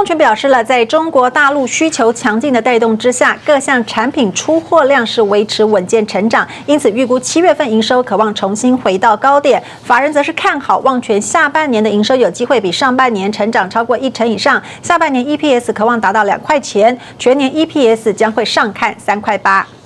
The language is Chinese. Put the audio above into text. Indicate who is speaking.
Speaker 1: 旺全表示了，在中国大陆需求强劲的带动之下，各项产品出货量是维持稳健成长，因此预估7月份营收可望重新回到高点。法人则是看好旺全下半年的营收有机会比上半年成长超过1成以上，下半年 EPS 可望达到2块钱，全年 EPS 将会上看3块8。